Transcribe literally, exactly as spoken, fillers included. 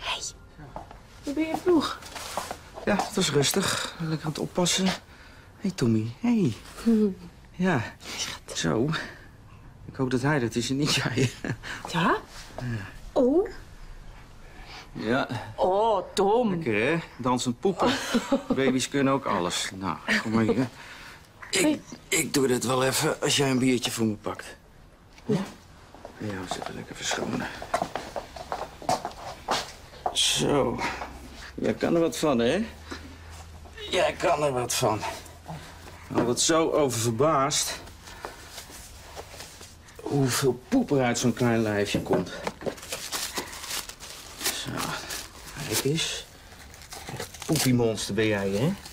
Hey, hoe ben je vroeg? Ja, het was rustig. Lekker aan het oppassen. Hé, hey, Tommy. Hé. Hey. Ja, zo. Ik hoop dat hij dat is en niet jij. Ja? Oh? Ja. Oh, Tom. Lekker, hè? Dansend poepen. Baby's kunnen ook alles. Nou, kom maar hier. Ik, ik doe dit wel even als jij een biertje voor me pakt. Ja. Ja, we zitten lekker verschonen. Zo. Jij kan er wat van, hè? Jij kan er wat van. Ik was zo over verbaasd. Hoeveel poep er uit zo'n klein lijfje komt. Zo. Kijk eens. Echt poepiemonster ben jij, hè?